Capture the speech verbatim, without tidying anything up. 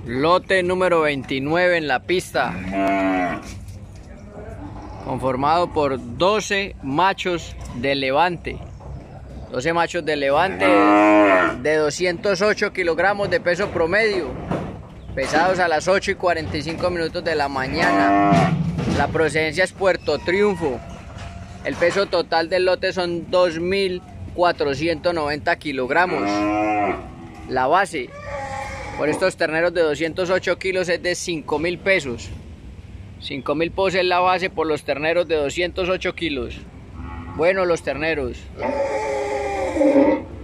Lote número veintinueve en la pista, conformado por doce machos de levante. doce machos de levante de doscientos ocho kilogramos de peso promedio, pesados a las ocho y cuarenta y cinco minutos de la mañana. La procedencia es Puerto Triunfo. El peso total del lote son dos mil cuatrocientos noventa kilogramos. La base por estos terneros de doscientos ocho kilos es de cinco mil pesos. cinco mil pesos es la base por los terneros de doscientos ocho kilos. Bueno, los terneros.